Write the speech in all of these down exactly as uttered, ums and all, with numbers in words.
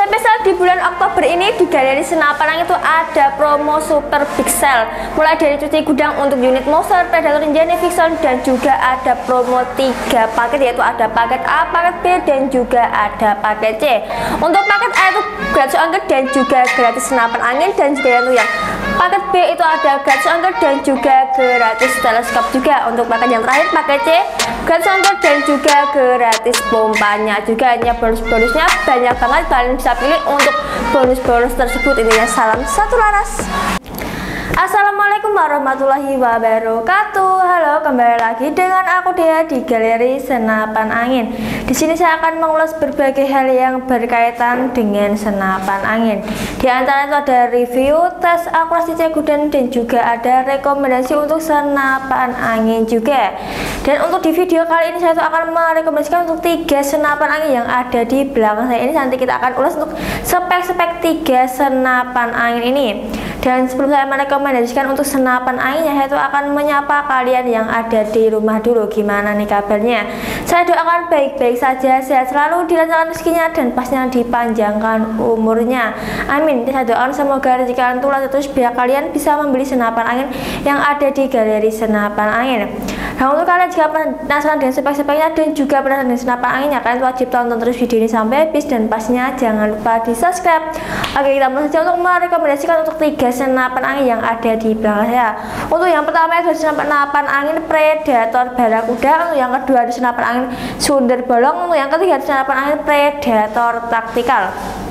spesial di bulan Oktober ini di Galeri Senapan Angin itu ada promo super big sale, mulai dari cuci gudang untuk unit Monster, Predator, Ninja, Vixen, dan juga ada promo tiga paket, yaitu ada paket A, paket B, dan juga ada paket C. Untuk paket A itu gratis ongkir dan juga gratis senapan angin, dan juga yang, yang paket B itu ada gratis ongkir dan juga gratis teleskop juga. Untuk paket yang terakhir paket C gratis ongkir dan juga gratis pompanya juga. Hanya bonus-bonusnya banyak banget, kalian bisa pilih untuk bonus-bonus tersebut. Intinya salam satu laras. Assalamualaikum warahmatullahi wabarakatuh. Halo, kembali lagi dengan aku Dea di Galeri Senapan Angin. Di sini saya akan mengulas berbagai hal yang berkaitan dengan senapan angin. Di antara itu ada review, tes akurasi cek gudang, dan juga ada rekomendasi untuk senapan angin juga. Dan untuk di video kali ini saya tuh akan merekomendasikan untuk tiga senapan angin yang ada di belakang saya ini. Nanti kita akan ulas untuk spek-spek tiga senapan angin ini. Dan sebelum saya merekomendasikan untuk senapan anginnya, saya tuh akan menyapa kalian yang ada di rumah dulu. Gimana nih kabarnya? Saya doakan baik-baik saja, sehat selalu, dilancarkan rezekinya, dan pastinya dipanjangkan umurnya. Amin. Saya doakan semoga rezeki kalian tuh lancar terus biar kalian bisa membeli senapan angin yang ada di Galeri Senapan Angin. Nah, untuk kalian jika penasaran dengan spek-speknya dan juga penasaran dengan senapan anginnya, kalian wajib tonton terus video ini sampai habis, dan pastinya jangan lupa di subscribe. Oke, kita mulai saja untuk merekomendasikan untuk tiga senapan angin yang ada di belakang saya. Untuk yang pertama itu senapan angin Predator Barakuda. Untuk yang kedua ada senapan angin Sunder Bolong. Untuk yang ketiga ada senapan angin Predator Taktikal.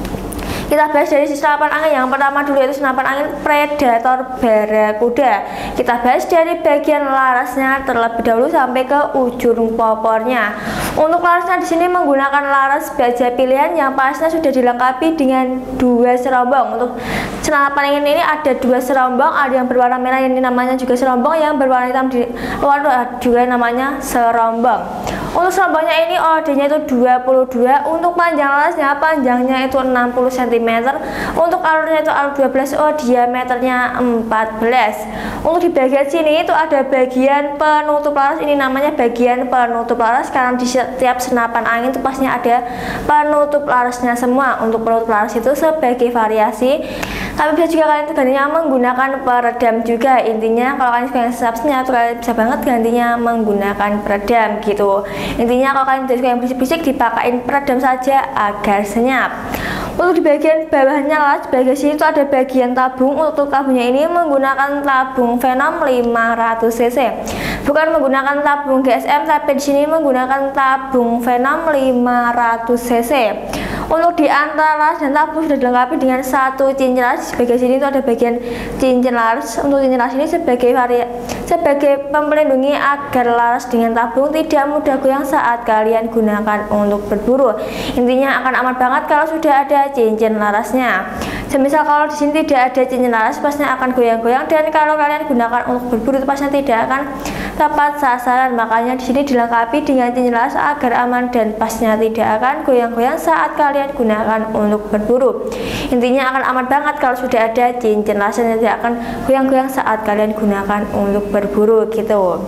Kita bahas dari senapan angin yang pertama dulu, yaitu senapan angin Predator Barakuda. Kita bahas dari bagian larasnya terlebih dahulu sampai ke ujung popornya. Untuk larasnya di sini menggunakan laras baja pilihan yang pastinya sudah dilengkapi dengan dua serombong. Untuk senapan angin ini ada dua serombong, ada yang berwarna merah yang ini namanya juga serombong, yang berwarna hitam di luar juga namanya serombong. Untuk serombongnya ini O D-nya itu dua puluh dua. Untuk panjang larasnya, panjangnya itu enam puluh sentimeter. Untuk alurnya itu alur dua belas O, diameternya empat belas. Untuk di bagian sini itu ada bagian penutup laras, ini namanya bagian penutup laras karena di setiap senapan angin itu pastinya ada penutup larasnya semua. Untuk penutup laras itu sebagai variasi, tapi bisa juga kalian gantinya menggunakan peredam juga. Intinya kalau kalian suka yang subsnya tuh kalian bisa banget gantinya menggunakan peredam gitu. Intinya kalau kalian tidak suka yang berisik-berisik, dipakain peredam saja agar senyap. Untuk di bagian bawahnya las, bagian sini itu ada bagian tabung. Untuk tabungnya ini menggunakan tabung Venom lima ratus cc, bukan menggunakan tabung G S M, tapi di sini menggunakan tabung Venom lima ratus cc. Untuk di antara las dan tabung sudah dilengkapi dengan satu cincin las. Di bagian sini itu ada bagian cincin laras. Untuk cincin laras ini sebagai varia, sebagai melindungi agar laras dengan tabung tidak mudah goyang saat kalian gunakan untuk berburu. Intinya akan aman banget kalau sudah ada cincin larasnya. Semisal kalau di sini tidak ada cincin laras, pastinya akan goyang-goyang, dan kalau kalian gunakan untuk berburu itu pastinya tidak akan tepat sasaran. Makanya di sini dilengkapi dengan cincin laras agar aman dan pastinya tidak akan goyang-goyang saat kalian gunakan untuk berburu. Intinya akan aman banget kalau sudah ada cincin larasnya, tidak akan goyang-goyang saat kalian gunakan untuk berburu gitu.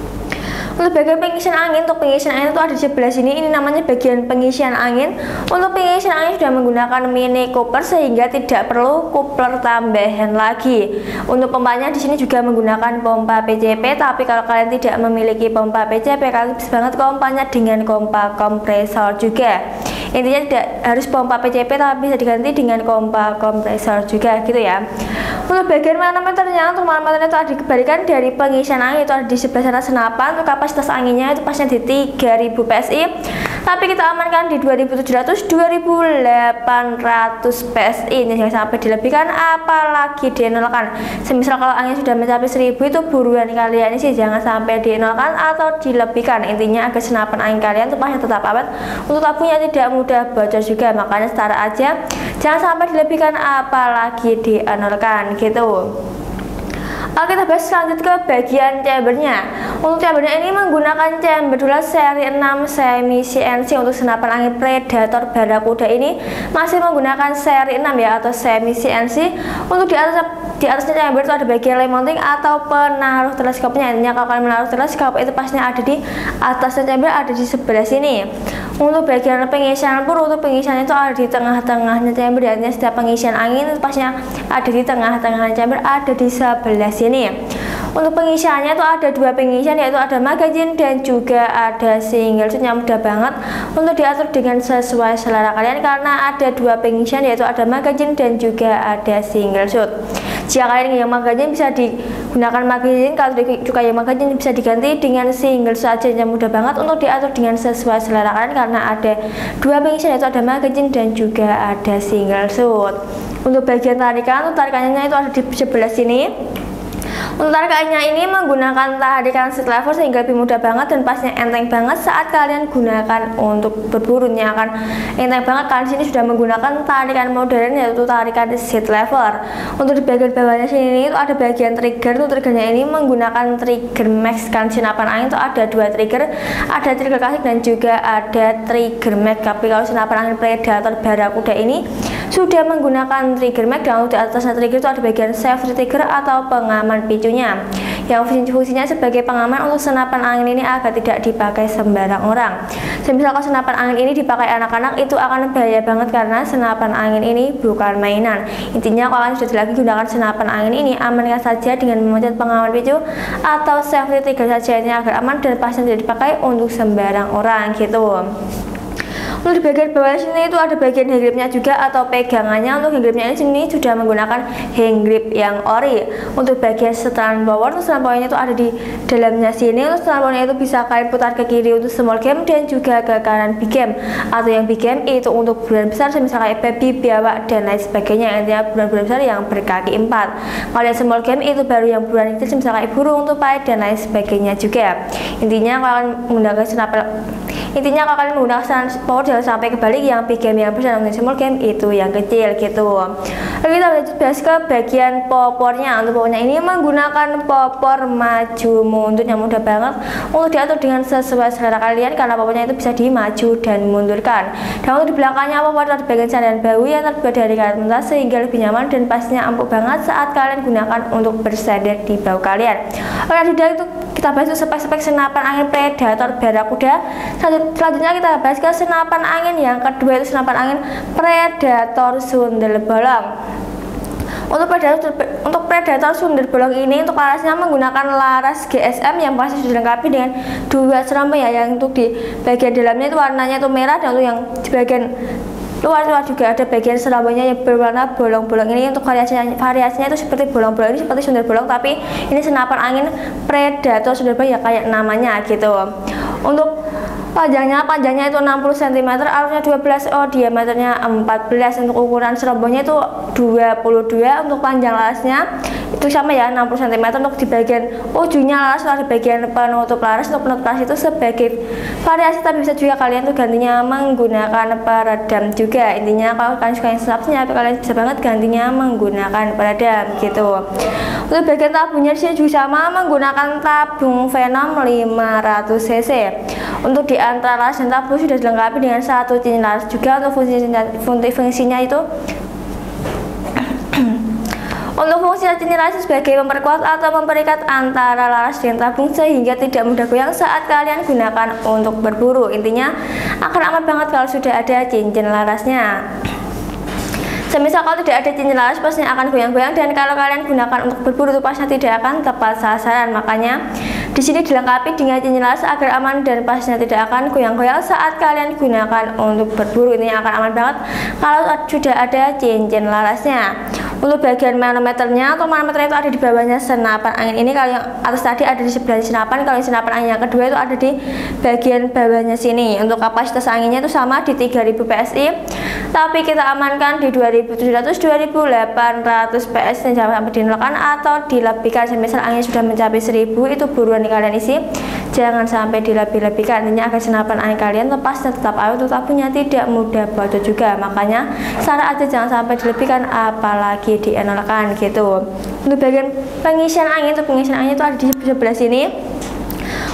Untuk bagian pengisian angin, untuk pengisian angin itu ada di sebelah sini, ini namanya bagian pengisian angin. Untuk pengisian angin sudah menggunakan mini coupler sehingga tidak perlu coupler tambahan lagi. Untuk pompanya di sini juga menggunakan pompa P C P, tapi kalau kalian tidak memiliki pompa P C P, kalian bisa banget pompanya dengan pompa kompresor juga. Intinya tidak harus pompa P C P, tapi bisa diganti dengan pompa kompresor juga gitu ya. Untuk bagian manometernya, untuk manometernya itu ada dikembalikan dari pengisian angin, itu ada di sebelah sana senapan. Untuk kapasitas anginnya itu pastinya di tiga ribu P S I, tapi kita amankan di dua ribu tujuh ratus dua ribu delapan ratus P S I. Ini jangan sampai dilebihkan apalagi dienolkan. Semisal kalau angin sudah mencapai seribu, itu buruan kalian sih jangan sampai dienolkan atau dilebihkan. Intinya agar senapan angin kalian itu pasti tetap awet, untuk tabungnya tidak mudah bocor juga. Makanya setara aja, jangan sampai dilebihkan apalagi dienolkan gitu. Oke, kita bahas lanjut ke bagian chambernya. Untuk chambernya ini menggunakan chamber Dulux seri enam semi C N C. Untuk senapan angin Predator Barracuda ini masih menggunakan seri enam ya, atau semi C N C. Untuk di atas di atasnya chamber itu ada bagian lay mounting atau penaruh teleskopnya. Intinya kalau kalian menaruh teleskop itu pastinya ada di atasnya chamber, ada di sebelah sini. Untuk bagian pengisian pun, untuk pengisiannya itu ada di tengah-tengahnya chamber. Artinya setiap pengisian angin itu pastinya ada di tengah-tengah chamber, ada di sebelah sini. Untuk pengisiannya itu ada dua pengisian, yaitu ada magazine dan juga ada single shoot, yang mudah banget untuk diatur dengan sesuai selera kalian karena ada dua pengisian, yaitu ada magazine dan juga ada single shoot. Jika kalian yang magazine bisa digunakan magazine, kalau juga yang magazine bisa diganti dengan single shoot saja, yang mudah banget untuk diatur dengan sesuai selera kalian karena ada dua pengisian, yaitu ada magazine dan juga ada single shoot. Untuk bagian tarikan, untuk tarikannya itu ada di sebelah sini. Untuk tarikannya ini menggunakan tarikan seat lever sehingga lebih mudah banget dan pastinya enteng banget saat kalian gunakan untuk berburunya, akan enteng banget. Kalian sini sudah menggunakan tarikan modern, yaitu tarikan seat lever. Untuk di bagian bawahnya sini itu ada bagian trigger. Untuk triggernya ini menggunakan trigger max. Kan senapan angin itu ada dua trigger, ada trigger klasik dan juga ada trigger max. Tapi kalau senapan angin Predator Barracuda ini sudah menggunakan trigger max, dan untuk di atasnya trigger itu ada bagian safety trigger atau pengaman picunya, yang fungsinya sebagai pengaman untuk senapan angin ini agar tidak dipakai sembarang orang. Semisal kalau senapan angin ini dipakai anak-anak itu akan bahaya banget karena senapan angin ini bukan mainan. Intinya kalau kalian sudah lagi gunakan senapan angin ini, amankan saja dengan memencet pengaman picu atau safety trigger saja, ini agar aman dan pasti tidak dipakai untuk sembarang orang gitu. Untuk di bagian bawah sini itu ada bagian hand gripnya juga atau pegangannya. Untuk hand gripnya ini sini sudah menggunakan hand grip yang ori. Untuk bagian setelan power, untuk setelan powernya itu ada di dalamnya sini. Untuk setelan powernya itu bisa kalian putar ke kiri untuk small game dan juga ke kanan big game, atau yang big game itu untuk bulan besar misalnya baby, biawak dan lain sebagainya. Intinya bulan-bulan besar yang berkaki empat. Kalau yang small game itu baru yang bulan kecil misalnya burung, tupai dan lain sebagainya juga. Intinya kalau menggunakan senapan Intinya kalau kalian menggunakan power jangan sampai kebalik, yang big game yang besar dan small game itu yang kecil gitu. Lalu kita bahas ke bagian popornya. Untuk popornya ini menggunakan popor maju mundur yang mudah banget untuk diatur dengan sesuai selera kalian karena popornya itu bisa dimaju dan mundurkan. Dan untuk di belakangnya popor ada bagian cadangan bahu yang terbuat dari karet mentah sehingga lebih nyaman dan pastinya empuk banget saat kalian gunakan untuk bersandar di bahu kalian. Oke, sudah itu kita bahas spek-spek senapan angin Predator Barracuda. Selanjutnya kita bahas ke senapan angin yang kedua, itu senapan angin Predator Sundel Bolong. Untuk Predator untuk Predator Sundel Bolong ini untuk larasnya menggunakan laras G S M yang pasti sudah dilengkapi dengan dua serampan ya, yang untuk di bagian dalamnya itu warnanya itu merah, dan untuk yang di bagian luar luar juga ada bagian serampannya yang berwarna bolong-bolong. Ini untuk variasinya variasinya itu seperti bolong-bolong, ini seperti sundel bolong, tapi ini senapan angin Predator Sundel Bolong ya kayak namanya gitu. Untuk panjangnya panjangnya itu enam puluh sentimeter, alurnya dua belas, oh diameternya empat belas. Untuk ukuran serombongnya itu dua puluh dua. Untuk panjang larasnya itu sama ya, enam puluh sentimeter. Untuk di bagian ujungnya laras ada bagian penutup laras. Untuk penutup laras itu sebagai variasi, tapi bisa juga kalian tuh gantinya menggunakan peredam juga. Intinya kalau kalian suka yang snapsnya, kalian bisa banget gantinya menggunakan peredam gitu. Untuk bagian tabungnya disini juga sama, menggunakan tabung Venom lima ratus cc. Untuk di antara laras dan tabung sudah dilengkapi dengan satu cincin laras juga. Untuk fungsinya, fungsi fungsinya itu untuk fungsi cincin laras sebagai memperkuat atau memperikat antara laras dan tabung sehingga tidak mudah goyang saat kalian gunakan untuk berburu. Intinya akan aman banget kalau sudah ada cincin larasnya. Semisal kalau tidak ada cincin laras pastinya akan goyang-goyang, dan kalau kalian gunakan untuk berburu itu pastinya tidak akan tepat sasaran. Makanya di sini dilengkapi dengan cincin laras agar aman dan pastinya tidak akan goyang-goyang saat kalian gunakan untuk berburu. Ini akan aman banget kalau sudah ada cincin larasnya. Untuk bagian manometernya, atau manometernya itu ada di bawahnya senapan angin ini. Kalau yang atas tadi ada di sebelah senapan, kalau yang senapan angin yang kedua itu ada di bagian bawahnya sini. Untuk kapasitas anginnya itu sama di tiga ribu P S I, tapi kita amankan di dua ribu tujuh ratus dua ribu delapan ratus P S I, jangan sampai dinolakan atau dilebihkan. Semisal angin sudah mencapai seribu itu buruan kalian isi, jangan sampai dilebih-lebihkan. Intinya agar senapan angin kalian lepasnya tetap awet, tabungnya tidak mudah bocor juga. Makanya saran aja jangan sampai dilebihkan apalagi dienolkan gitu. Untuk bagian pengisian angin, itu pengisian angin itu ada di sebelah sini.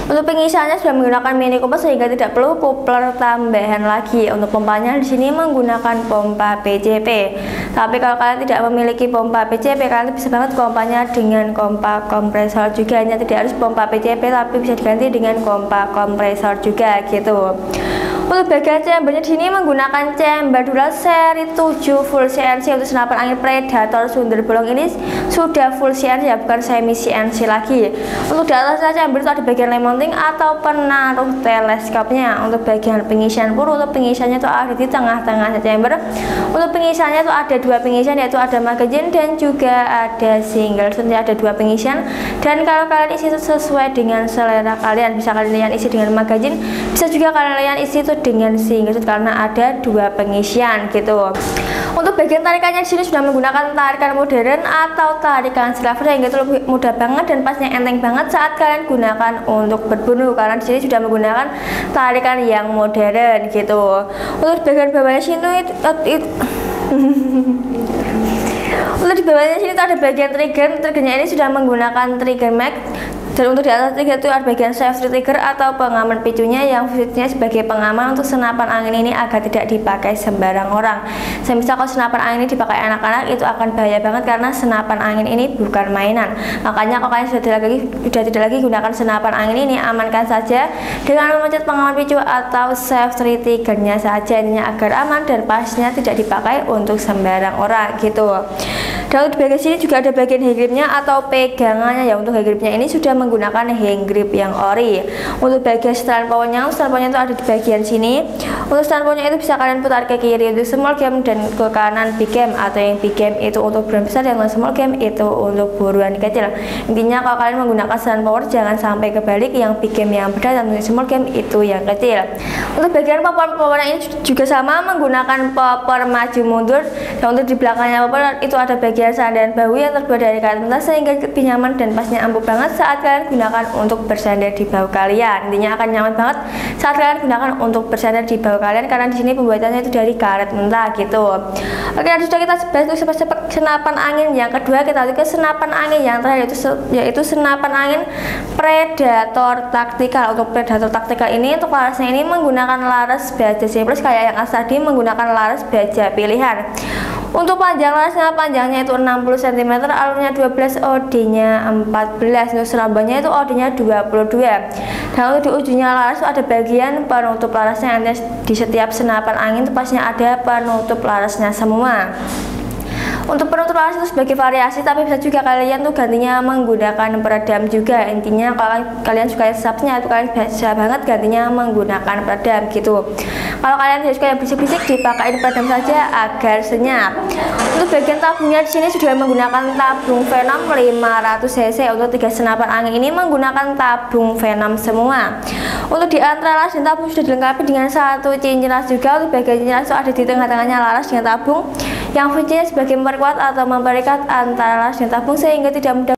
Untuk pengisiannya sudah menggunakan Mini Cooper sehingga tidak perlu coupler tambahan lagi. Untuk pompanya di sini menggunakan pompa P C P. Tapi kalau kalian tidak memiliki pompa P C P, kalian bisa banget pompanya dengan pompa kompresor juga. Hanya tidak harus pompa P C P, tapi bisa diganti dengan pompa kompresor juga gitu. Untuk bagian chambernya di sini menggunakan chamber dual seri tujuh full C N C. Untuk senapan angin Predator sumber bolong ini sudah full C N C ya, bukan semi C N C lagi. Untuk di atasnya chamber itu ada bagian lem mounting atau penaruh teleskopnya. Untuk bagian pengisian pun, untuk pengisiannya itu ada di tengah-tengah chamber. Untuk pengisiannya itu ada dua pengisian, yaitu ada magazine dan juga ada single. Tentunya ada dua pengisian, dan kalau kalian isi itu sesuai dengan selera kalian, bisa kalian isi dengan magazine, bisa juga kalian isi itu dengan single karena ada dua pengisian gitu. Untuk bagian tarikannya di sini sudah menggunakan tarikan modern atau tarikan silver, sehingga itu lebih mudah banget dan pasnya enteng banget saat kalian gunakan untuk berburu, karena di sini sudah menggunakan tarikan yang modern gitu. Untuk bagian bawahnya sini itu, itu untuk di bawahnya sini itu ada bagian trigger. Triggernya ini sudah menggunakan trigger mag. Dan untuk di atas trigger itu ada bagian safety trigger atau pengaman picunya, yang fungsinya sebagai pengaman untuk senapan angin ini agar tidak dipakai sembarang orang. Semisal kalau senapan angin ini dipakai anak-anak, itu akan bahaya banget karena senapan angin ini bukan mainan. Makanya kalau kalian sudah tidak lagi sudah tidak lagi gunakan senapan angin ini, amankan saja dengan memencet pengaman picu atau safety triggernya saja, ini agar aman dan pasnya tidak dipakai untuk sembarang orang gitu. Dan di bagian sini juga ada bagian hand gripnya atau pegangannya ya. Untuk hand gripnya ini sudah menggunakan hand grip yang ori. Untuk bagian stand powernya, stand powernya itu ada di bagian sini. Untuk stand powernya itu bisa kalian putar ke kiri untuk small game dan ke kanan big game, atau yang big game itu untuk buruan besar dan small game itu untuk buruan kecil. Intinya kalau kalian menggunakan stand power jangan sampai kebalik, yang big game yang besar dan untuk small game itu yang kecil. Untuk bagian popor, popornya ini juga sama menggunakan popor maju mundur. Dan untuk di belakangnya popor itu ada bagian sandaran bahu yang terbuat dari karet mentah, sehingga lebih nyaman dan pasnya empuk banget saat kalian gunakan untuk bersandar di bahu kalian. Intinya akan nyaman banget saat kalian gunakan untuk bersandar di bahu kalian, karena di sini pembuatannya itu dari karet mentah gitu. Oke, dan sudah kita bahas untuk senapan angin yang kedua, kita lanjut ke senapan angin yang terakhir, yaitu, yaitu senapan angin Predator Tactical. Untuk Predator Tactical ini untuk larasnya ini menggunakan laras baja C plus, kayak yang asal tadi menggunakan laras baja pilihan. Untuk panjang larasnya, panjangnya itu enam puluh sentimeter, alurnya dua belas, O D-nya empat belas. Untuk serabanya itu O D-nya dua puluh dua. Dan untuk di ujungnya laras itu ada bagian penutup larasnya. Nanti di setiap senapan angin itu pasnya ada penutup larasnya semua. Untuk penutup laras itu sebagai variasi, tapi bisa juga kalian tuh gantinya menggunakan peredam juga. Intinya kalau kalian suka sapnya itu kalian bisa banget gantinya menggunakan peredam gitu. Kalau kalian tidak suka yang bisik-bisik, dipakai peredam saja agar senyap. Untuk bagian tabungnya di sini sudah menggunakan tabung Venom lima ratus cc. Untuk tiga senapan angin ini menggunakan tabung Venom semua. Untuk di antara laras dan tabung sudah dilengkapi dengan satu cincin laras juga. Untuk bagian cincin laras itu ada di tengah-tengahnya laras dengan tabung, yang fungsinya sebagai memperkuat atau memperikat antara laras dan tabung sehingga tidak mudah.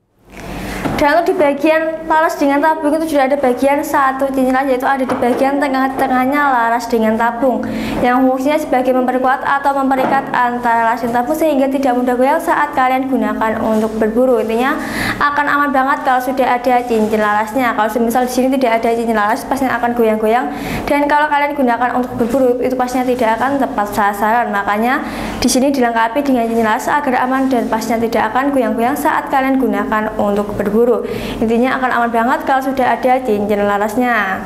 Dan untuk di bagian laras dengan tabung itu sudah ada bagian satu cincin laras, yaitu ada di bagian tengah-tengahnya laras dengan tabung, yang fungsinya sebagai memperkuat atau memperikat antara laras dan tabung sehingga tidak mudah goyang saat kalian gunakan untuk berburu. Intinya akan aman banget kalau sudah ada cincin larasnya. Kalau misal di sini tidak ada cincin laras, pastinya akan goyang-goyang, dan kalau kalian gunakan untuk berburu itu pastinya tidak akan tepat sasaran. Makanya di sini dilengkapi dengan cincin laras agar aman dan pastinya tidak akan goyang-goyang saat kalian gunakan untuk berburu. Intinya akan aman banget kalau sudah ada cincin larasnya.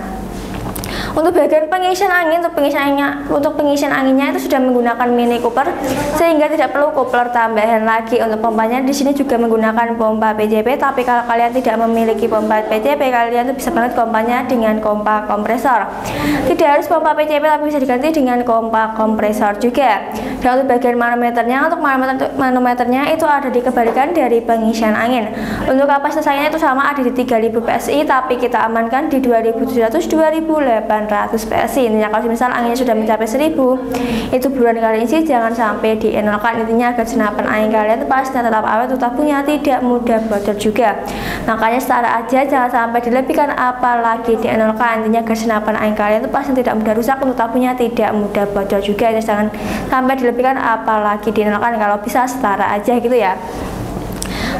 Untuk bagian pengisian angin, untuk pengisian anginnya, untuk pengisian anginnya itu sudah menggunakan Mini Cooper sehingga tidak perlu coupler tambahan lagi. Untuk pompanya di sini juga menggunakan pompa P C P, tapi kalau kalian tidak memiliki pompa P C P, kalian tuh bisa banget pompanya dengan pompa kompresor. Tidak harus pompa P C P, tapi bisa diganti dengan pompa kompresor juga. Dan untuk bagian manometernya, untuk manometer manometernya itu ada di kebalikan dari pengisian angin. Untuk kapasitas anginnya itu sama, ada di tiga ribu P S I, tapi kita amankan di dua ribu tujuh ratus sampai dua ribu delapan ratus P S I. Intinya kalau misal anginnya sudah mencapai seribu, itu buruan kalian isi, jangan sampai dienolkan. Intinya agar senapan angin kalian itu pasti tetap awet, tabungnya tidak mudah bocor juga. Makanya setara aja, jangan sampai dilebihkan apalagi dienolkan. Intinya agar senapan angin kalian itu pasti tidak mudah rusak, untuk tabungnya tidak mudah bocor juga. Jadi jangan sampai dilebihkan apalagi dienolkan, kalau bisa setara aja gitu ya.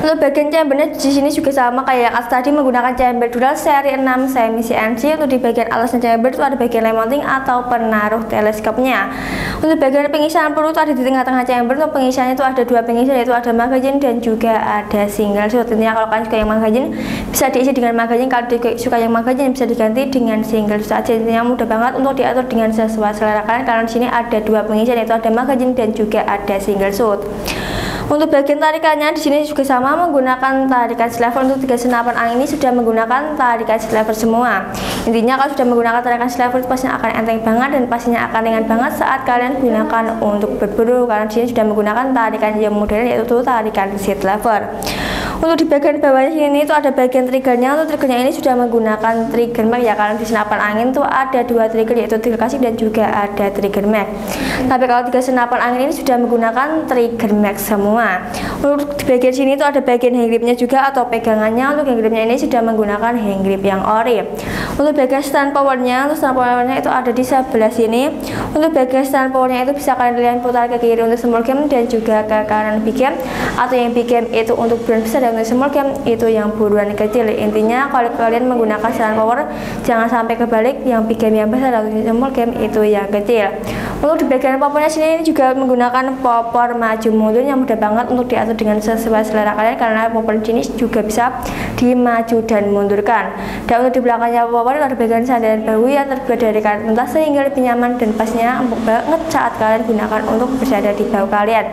Untuk bagian chambernya di sini juga sama kayak yang atas tadi, menggunakan chamber dural seri enam semi C N C. Untuk di bagian alasnya chamber itu ada bagian lem mounting atau penaruh teleskopnya. Untuk bagian pengisian peluru itu ada di tengah-tengah chamber. Untuk pengisiannya itu ada dua pengisian, yaitu ada magazine dan juga ada single shot. Intinya kalau kalian suka yang magazine bisa diisi dengan magazine, kalau suka yang magazine bisa diganti dengan single shot aja. Intinya mudah banget untuk diatur dengan sesuai selera kalian, karena di sini ada dua pengisian, yaitu ada magazine dan juga ada single shot. Untuk bagian tarikannya di sini juga sama, menggunakan tarikan sliver. Untuk tiga senapan angin ini sudah menggunakan tarikan sliver semua. Intinya kalau sudah menggunakan tarikan sliver itu pastinya akan enteng banget dan pastinya akan ringan banget saat kalian gunakan untuk berburu, karena di sini sudah menggunakan tarikan yang modern, yaitu tarikan seat lever. Untuk di bagian bawahnya sini itu ada bagian triggernya. Untuk triggernya ini sudah menggunakan trigger mag ya, karena di senapan angin itu ada dua trigger, yaitu trigger kasih dan juga ada trigger mag. Tapi kalau tiga senapan angin ini sudah menggunakan trigger mag semua. Untuk di bagian sini itu ada bagian hand gripnya juga atau pegangannya. Untuk hand gripnya ini sudah menggunakan hand grip yang ori. Untuk bagian stand powernya, untuk stand powernya itu ada di sebelah sini. Untuk bagian stand powernya itu bisa kalian putar ke kiri untuk small cam dan juga ke kanan big cam, atau yang big cam itu untuk buruan besar dan untuk small cam itu yang buruan kecil. Intinya kalau kalian menggunakan stand power jangan sampai kebalik, yang big cam yang besar dan untuk small cam itu yang kecil. Untuk di bagian popornya sini ini juga menggunakan popor maju mundur yang mudah banget untuk diatur dengan sesuai selera kalian, karena popor jenis juga bisa dimaju dan mundurkan. Dan untuk di belakangnya popor itu ada bagian sandaran bahu yang terbuat dari karet mentah sehingga lebih nyaman dan pastinya empuk banget saat kalian gunakan untuk bersandar di bahu kalian.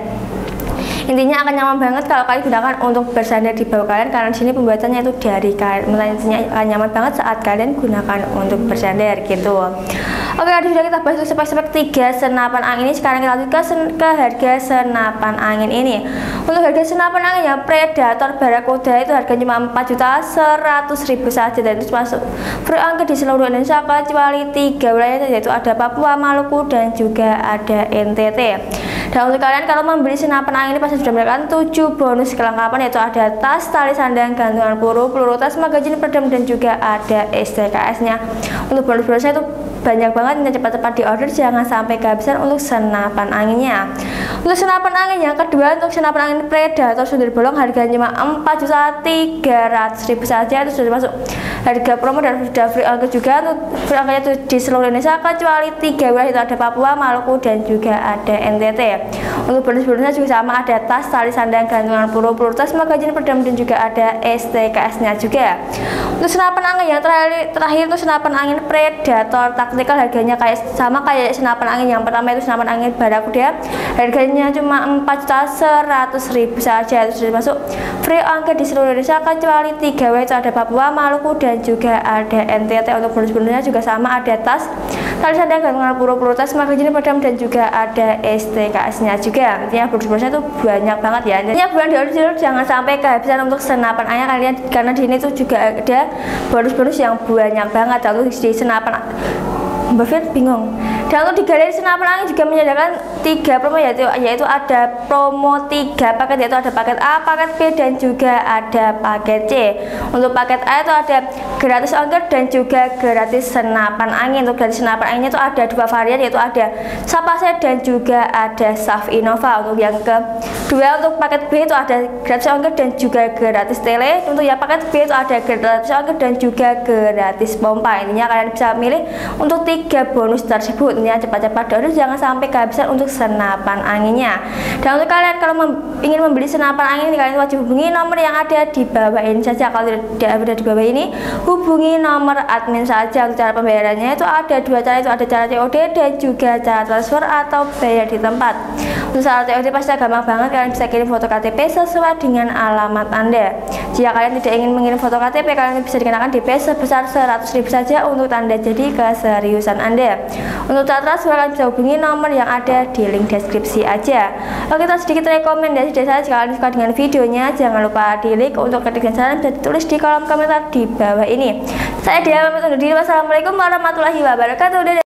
Intinya akan nyaman banget kalau kalian gunakan untuk bersandar di bahu kalian, karena di sini pembuatannya itu dari karet mentah. Intinya akan nyaman banget saat kalian gunakan untuk bersandar gitu. Oke, tadi sudah kita bahas spek-spek tiga senapan angin ini. Sekarang kita lanjut ke, ke harga senapan angin ini. Untuk harga senapan angin yang Predator Barakuda itu harganya cuma empat juta seratus ribu saja, dan itu masuk free ongkir di seluruh Indonesia kecuali tiga wilayah, yaitu ada Papua, Maluku dan juga ada N T T. Dan untuk kalian kalau membeli senapan angin ini pasti sudah mendapatkan tujuh bonus kelengkapan, yaitu ada tas, tali sandang, gantungan peluru, peluru tas, magazin peredam dan juga ada S T K S-nya. Untuk bonus-bonusnya itu banyak banget, ini cepat-cepat di order, jangan sampai kehabisan untuk senapan anginnya. Untuk senapan angin yang kedua, untuk senapan angin Predator sundel bolong harganya cuma empat juta tiga ratus ribu saja. Itu sudah masuk harga promo dan sudah free ongkir juga. Untuk free ongkirnya itu di seluruh Indonesia kecuali tiga wilayah, itu ada Papua, Maluku dan juga ada N T T. Untuk bonus-bonusnya juga sama, ada tas, tali sandang, gantungan peluru, peluru tas, magazin peredam dan juga ada S T K S-nya juga. Untuk senapan angin yang terakhir, terakhir itu senapan angin Predator taktikal harganya kayak sama kayak senapan angin yang pertama, itu senapan angin Barakuda harganya cuma empat juta seratus ribu saja. Itu sudah masuk free ongkir di seluruh Indonesia kecuali tiga wilayah, itu ada Papua, Maluku dan juga ada N T T. Untuk bonus-bonusnya juga sama, ada tas, tali sandang, gantungan peluru, peluru tas, magazin peredam dan juga ada S T K S-nya juga. Intinya bonus-bonusnya itu banyak banget ya. Intinya bulan di order jangan sampai kehabisan untuk senapan angin kalian, karena di sini tuh juga ada bonus-bonus yang banyak banget. Lalu di senapan Mbak Fir bingung. Dan untuk di galeri senapan angin juga menyediakan tiga promo, yaitu, yaitu ada promo tiga paket, yaitu ada paket A, paket B dan juga ada paket C. Untuk paket A itu ada gratis ongkir dan juga gratis senapan angin. Untuk gratis senapan anginnya itu ada dua varian, yaitu ada Sapase dan juga ada Saf Innova. Untuk yang kedua, untuk paket B itu ada gratis ongkir dan juga gratis tele. Untuk yang paket B itu ada gratis ongkir dan juga gratis pompa. Intinya kalian bisa milih untuk tiga bonus tersebut. Intinya cepat-cepat order, jangan sampai kehabisan untuk senapan anginnya. Dan untuk kalian kalau mem ingin membeli senapan angin, kalian wajib hubungi nomor yang ada di bawah ini saja. Kalau tidak ada di bawah ini, hubungi nomor admin saja. Untuk cara pembayarannya itu ada dua cara, itu ada cara C O D dan juga cara transfer atau bayar di tempat. Untuk cara C O D pasti gampang banget, kalian bisa kirim foto K T P sesuai dengan alamat Anda. Jika kalian tidak ingin mengirim foto K T P, kalian bisa dikenakan D P sebesar seratus ribu saja untuk tanda jadi keseriusan Anda. Untuk cara transfer kalian bisa hubungi nomor yang ada di link deskripsi aja. Oke, kita sedikit rekomendasi dari saya. Jika kalian suka dengan videonya, jangan lupa di like. Untuk kritik dan saran bisa ditulis di kolom komentar di bawah ini. Saya Dia pamit undur diri. Wassalamualaikum warahmatullahi wabarakatuh.